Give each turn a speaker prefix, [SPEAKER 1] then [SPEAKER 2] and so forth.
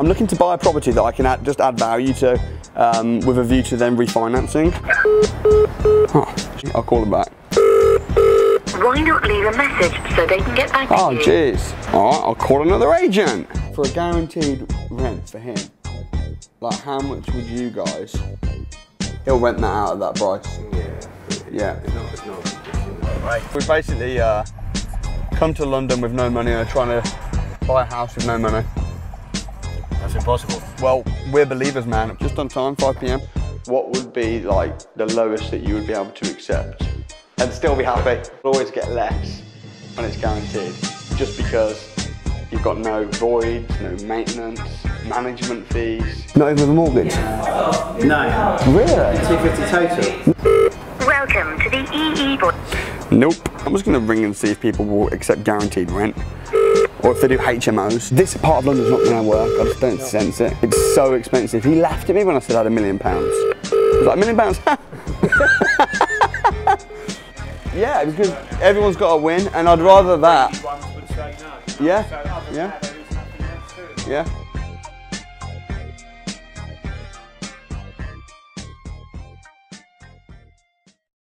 [SPEAKER 1] I'm looking to buy a property that I can just add value to with a view to then refinancing. Oh, I'll call them back.
[SPEAKER 2] Why not leave a message so they can get back to you?
[SPEAKER 1] Oh, jeez. All right, I'll call another agent. For a guaranteed rent for him, like how much would you guys? He'll rent that out at that price. Yeah. It's not. Right. We basically come to London with no money and are trying to buy a house with no money.
[SPEAKER 3] That's impossible.
[SPEAKER 1] Well, we're believers, man. Just on time, 5 p.m. What would be like the lowest that you would be able to accept? And still be happy. Always get less when it's guaranteed. Just because you've got no voids, no maintenance, management fees. Not even with a mortgage?
[SPEAKER 3] No.
[SPEAKER 1] Really?
[SPEAKER 3] 250 total.
[SPEAKER 2] Welcome to the EE Boy.
[SPEAKER 1] Nope. I'm just going to ring and see if people will accept guaranteed rent. Or if they do HMOs. This part of London's not going to work. I just don't sense it. It's so expensive. He laughed at me when I said I had £1 million. He was like, £1 million? Yeah, because everyone's got to win, and I'd rather that. Yeah, yeah, yeah.